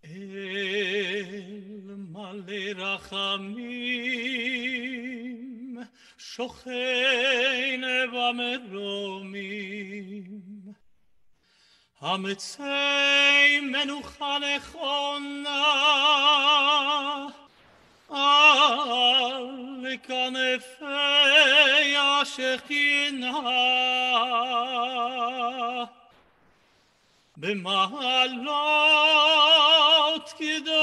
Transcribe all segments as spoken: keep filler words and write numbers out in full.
אל מלא רחמים שוכן במרומים המצי מנוחה נכונה על כנפי השכינה במעלות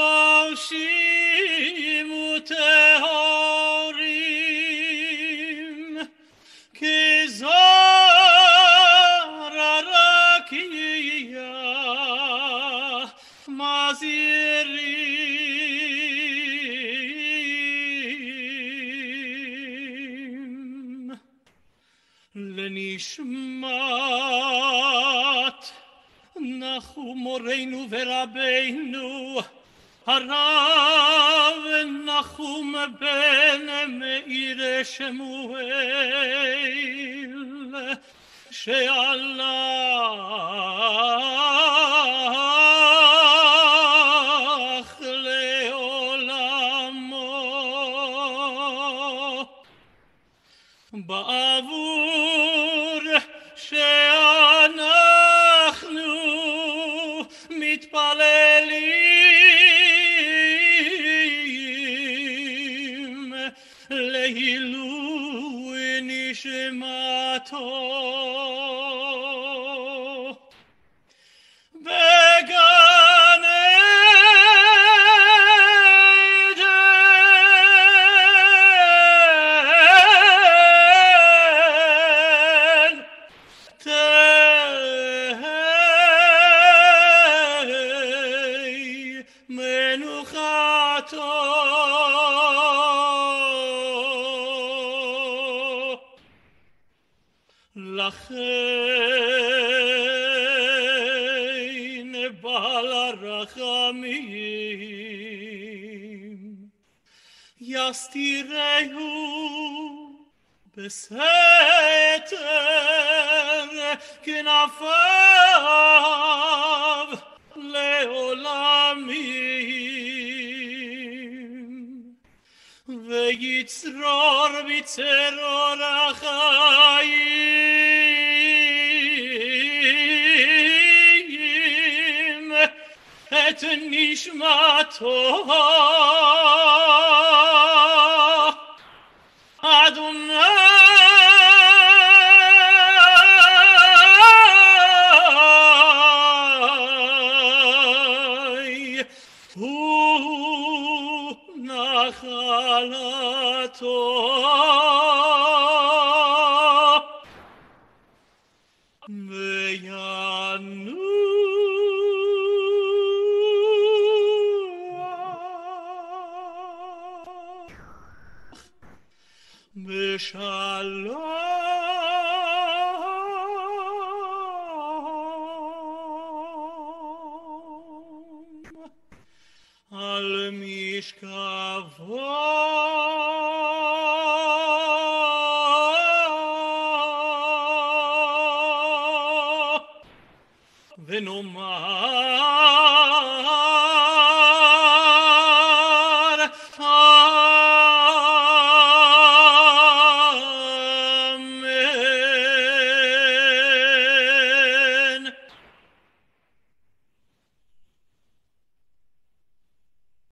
קדושים וטהורים כזוהר הרקיע מזהירים לנשמת נחום מורנו ורבנו הרב נחום בן מאיר שמואל שהלך לעולמו בעבור שאנחנו מתפללים לעילוי נשמתו בגן עדן תהי מנוחתו לכן בעל הרחמים יסתירהו בסתר כנפיו לעולמים ויצרור בצרור החיים את נשמתו אדוני הוא נחלתו בשלום על משכבו ונאמר